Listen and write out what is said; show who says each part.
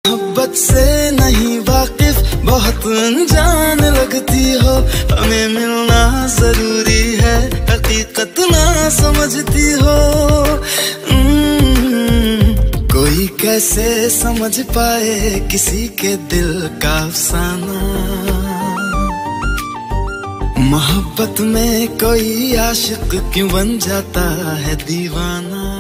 Speaker 1: मोहब्बत से नहीं वाकिफ बहुत अनजान लगती हो, हमें मिलना जरूरी है हकीकत ना समझती हो। कोई कैसे समझ पाए किसी के दिल का अफसाना, मोहब्बत में कोई आशिक क्यों बन जाता है दीवाना।